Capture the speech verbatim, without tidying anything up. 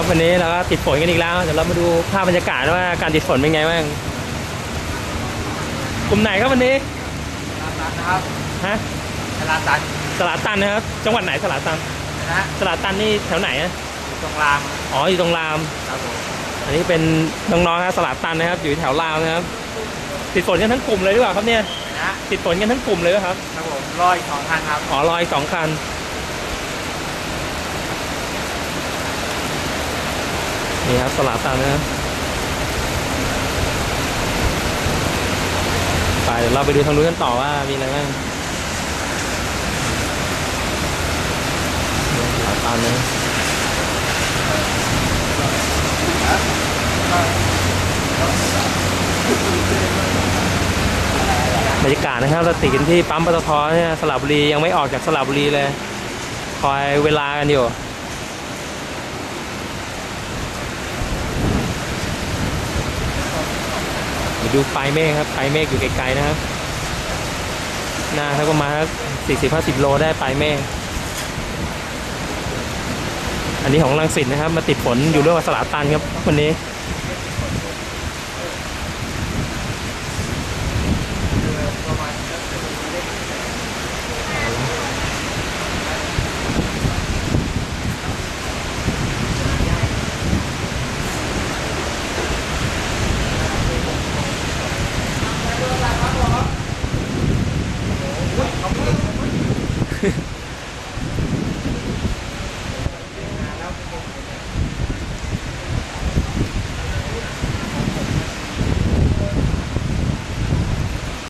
ครับวันนี้เราก็ติดฝนกันอีกแล้วเดี๋ยวเรามาดูภาพบรรยากาศว่าการติดฝนเป็นไงบ้างกลุ่มไหนครับวันนี้สลาตันนะครับฮะสลาตันสลาตันนะครับจังหวัดไหนสลาตันนะสลาตันนี่แถวไหนอ่ะอยู่ตรงรามอ๋ออยู่ตรงรามครับผมอันนี้เป็นน้องๆครับสลาตันนะครับอยู่แถวรามนะครับติดฝนกันทั้งกลุ่มเลยหรือเปล่าครับเนี่ยนะติดฝนกันทั้งกลุ่มเลยครับครับผมรออีกสองคันครับอ๋อรออีกสองคันนี่ครับสลาตันนะครับไปเดี๋ยวเราไปดูทางนู้นกันต่อว่ามีอะไรบ้างสลาตันนะบรรยากาศนะครับเราติดกันที่ปั๊มปตทเนี่ยสระบุรียังไม่ออกจากสระบุรีเลยคอยเวลากันอยู่ดูปลายเมฆครับปลายเมฆอยู่ไกลๆนะครับหน้าสักประมาณสี่สิบห้าสิบโลได้ปลายเมฆอันนี้ของรังสิตนะครับมาติดฝนอยู่เรื่องสลาตันครับวันนี้